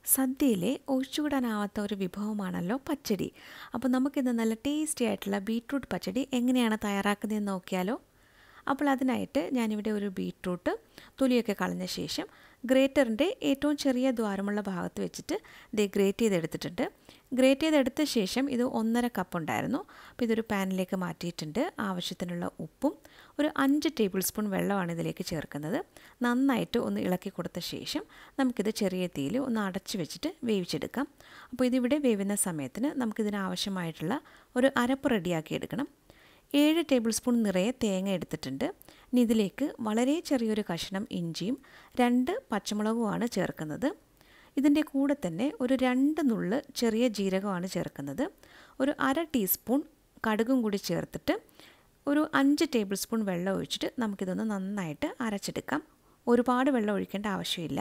സദ്യയിലെ ഒഴിച്ചുകൂടാനാവാത്ത ഒരു വിഭവമാണല്ലോ പച്ചടി. അപ്പോൾ നമുക്കിന്ന് നല്ല ടേസ്റ്റി ആയിട്ടുള്ള ബീട്രൂട്ട് പച്ചടി എങ്ങനെയാണ് തയ്യാറാക്കുന്നതെന്ന് നോക്കിയാലോ? അപ്പോൾ അതിനായിട്ട് ഞാനിവിടെ ഒരു ബീട്രൂട്ട് തൊലിയൊക്കെ കളഞ്ഞ ശേഷം ഗ്രേറ്ററിൻ്റെ ഏറ്റവും ചെറിയ ദ്വാരമുള്ള ഭാഗത്ത് വെച്ചിട്ട് ഗ്രേറ്റ് ചെയ്തെടുത്തിട്ടുണ്ട്. ഗ്രേറ്റ് ചെയ്തെടുത്ത ശേഷം ഇത് 1.5 കപ്പ് ഉണ്ടായിരുന്നു. അപ്പോൾ ഇതൊരു പാനിലേക്ക് മാറ്റിയിട്ടുണ്ട്. ആവശ്യത്തിനുള്ള ഉപ്പും ഒരു 5 ടേബിൾ സ്പൂൺ വെള്ളമാണ് ഇതിലേക്ക് ചേർക്കുന്നത്. നന്നായിട്ട് ഒന്ന് ഇളക്കി കൊടുത്ത ശേഷം നമുക്കിത് ചെറിയ തീയിൽ ഒന്ന് അടച്ചു വെച്ചിട്ട് വേവിച്ചെടുക്കാം. അപ്പോൾ ഇതിവിടെ വേവുന്ന സമയത്തിന് നമുക്കിതിനാവശ്യമായിട്ടുള്ള ഒരു അരപ്പ് റെഡിയാക്കി എടുക്കണം. 7 ടേബിൾ സ്പൂൺ നിറയെ തേങ്ങ എടുത്തിട്ടുണ്ട്. ഇനി ഇതിലേക്ക് വളരെ ചെറിയൊരു കഷ്ണം ഇഞ്ചിയും 2 പച്ചമുളകുമാണ് ചേർക്കുന്നത്. ഇതിൻ്റെ കൂടെ തന്നെ ഒരു 2 നുള്ള് ചെറിയ ജീരകമാണ് ചേർക്കുന്നത്. ഒരു 1/2 ടീസ്പൂൺ കടുകും കൂടി ചേർത്തിട്ട് ഒരു 5 ടേബിൾ സ്പൂൺ വെള്ളം ഒഴിച്ചിട്ട് നമുക്കിതൊന്ന് നന്നായിട്ട് അരച്ചെടുക്കാം. ഒരുപാട് വെള്ളം ഒഴിക്കേണ്ട ആവശ്യമില്ല.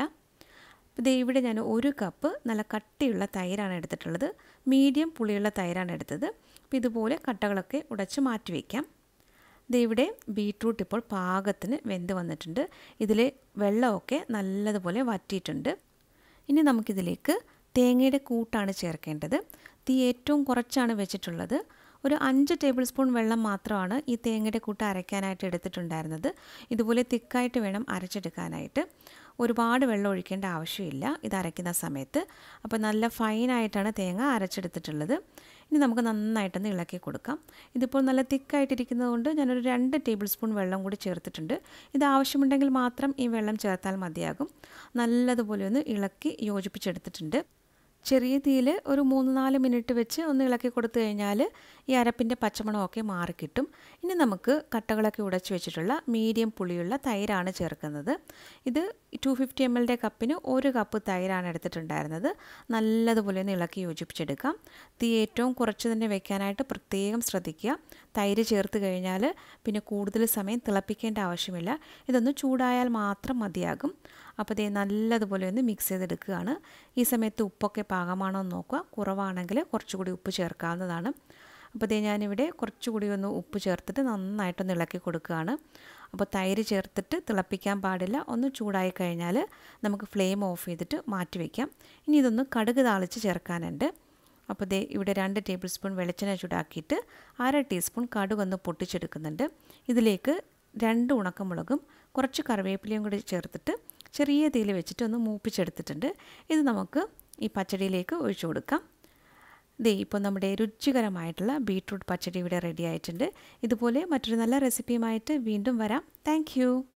ഇവിടെ ഞാൻ 1 കപ്പ് നല്ല കട്ടിയുള്ള തൈരാണ് എടുത്തിട്ടുള്ളത്. മീഡിയം പുളിയുള്ള തൈരാണ് എടുത്തത്. അപ്പോൾ ഇതുപോലെ കട്ടകളൊക്കെ ഉടച്ച് മാറ്റി വയ്ക്കാം. ഇവിടെ ബീട്രൂട്ട് ഇപ്പോൾ പാകത്തിന് വെന്ത് വന്നിട്ടുണ്ട്. ഇതിലെ വെള്ളമൊക്കെ നല്ലതുപോലെ വറ്റിയിട്ടുണ്ട്. ഇനി നമുക്കിതിലേക്ക് തേങ്ങയുടെ കൂട്ടാണ് ചേർക്കേണ്ടത്. തീ ഏറ്റവും കുറച്ചാണ് വെച്ചിട്ടുള്ളത്. ഒരു 5 ടേബിൾ സ്പൂൺ വെള്ളം മാത്രമാണ് ഈ തേങ്ങയുടെ കൂട്ട് അരയ്ക്കാനായിട്ട് എടുത്തിട്ടുണ്ടായിരുന്നത്. ഇതുപോലെ തിക്കായിട്ട് വേണം അരച്ചെടുക്കാനായിട്ട്. ഒരുപാട് വെള്ളം ഒഴിക്കേണ്ട ആവശ്യമില്ല ഇത് അരയ്ക്കുന്ന സമയത്ത്. അപ്പോൾ നല്ല ഫൈനായിട്ടാണ് തേങ്ങ അരച്ചെടുത്തിട്ടുള്ളത്. ഇനി നമുക്ക് നന്നായിട്ടൊന്ന് ഇളക്കി കൊടുക്കാം. ഇതിപ്പോൾ നല്ല തിക്കായിട്ടിരിക്കുന്നത് കൊണ്ട് ഞാനൊരു 2 ടേബിൾ സ്പൂൺ വെള്ളം കൂടി ചേർത്തിട്ടുണ്ട്. ഇത് ആവശ്യമുണ്ടെങ്കിൽ മാത്രം ഈ വെള്ളം ചേർത്താൽ മതിയാകും. നല്ലതുപോലെ ഒന്ന് ഇളക്കി യോജിപ്പിച്ചെടുത്തിട്ടുണ്ട്. ചെറിയ തീയിൽ ഒരു 3-4 മിനിറ്റ് വെച്ച് ഒന്ന് ഇളക്കി കൊടുത്തു കഴിഞ്ഞാൽ ഈ അരപ്പിൻ്റെ പച്ചമണമൊക്കെ മാറിക്കിട്ടും. ഇനി നമുക്ക് കട്ടകളൊക്കെ ഉടച്ച് വെച്ചിട്ടുള്ള മീഡിയം പുളിയുള്ള തൈരാണ് ചേർക്കുന്നത്. ഇത് 250 ml കപ്പിന് 1 കപ്പ് തൈരാണ് എടുത്തിട്ടുണ്ടായിരുന്നത്. നല്ലതുപോലെ ഒന്ന് ഇളക്കി യോജിപ്പിച്ചെടുക്കാം. തീ ഏറ്റവും കുറച്ച് തന്നെ വെക്കാനായിട്ട് പ്രത്യേകം ശ്രദ്ധിക്കുക. തൈര് ചേർത്ത് കഴിഞ്ഞാൽ പിന്നെ കൂടുതൽ സമയം തിളപ്പിക്കേണ്ട ആവശ്യമില്ല. ഇതൊന്ന് ചൂടായാൽ മാത്രം മതിയാകും. അപ്പോൾ നല്ലതുപോലെ ഒന്ന് മിക്സ് ചെയ്തെടുക്കുകയാണ്. ഈ സമയത്ത് ഉപ്പൊക്കെ പാകമാണോ എന്ന് നോക്കുക. കുറവാണെങ്കിൽ കുറച്ചുകൂടി ഉപ്പ് ചേർക്കാവുന്നതാണ്. അപ്പോൾ ഞാനിവിടെ കുറച്ചുകൂടി ഒന്ന് ഉപ്പ് ചേർത്തിട്ട് നന്നായിട്ടൊന്ന് ഇളക്കി കൊടുക്കുകയാണ്. അപ്പോൾ തൈര് ചേർത്തിട്ട് തിളപ്പിക്കാൻ പാടില്ല. ഒന്ന് ചൂടായി കഴിഞ്ഞാൽ നമുക്ക് ഫ്ലെയിം ഓഫ് ചെയ്തിട്ട് മാറ്റി വയ്ക്കാം. ഇനി ഇതൊന്ന് കടുക് താളിച്ച് ചേർക്കാനുണ്ട്. അപ്പോൾ ഇവിടെ 2 ടേബിൾ സ്പൂൺ വെളിച്ചെണ്ണ ചൂടാക്കിയിട്ട് 1/2 ടീസ്പൂൺ കടുകൊന്ന് പൊട്ടിച്ചെടുക്കുന്നുണ്ട്. ഇതിലേക്ക് 2 ഉണക്കമുളകും കുറച്ച് കറിവേപ്പിലയും കൂടി ചേർത്തിട്ട് ചെറിയ തീയിൽ വെച്ചിട്ട് ഒന്ന് മൂപ്പിച്ചെടുത്തിട്ടുണ്ട്. ഇത് നമുക്ക് ഈ പച്ചടിയിലേക്ക് ഒഴിച്ചു കൊടുക്കാം. ഇപ്പോൾ നമ്മുടെ രുചികരമായിട്ടുള്ള ബീട്രൂട്ട് പച്ചടി ഇവിടെ റെഡി ആയിട്ടുണ്ട്. ഇതുപോലെ മറ്റൊരു നല്ല റെസിപ്പിയുമായിട്ട് വീണ്ടും വരാം. താങ്ക്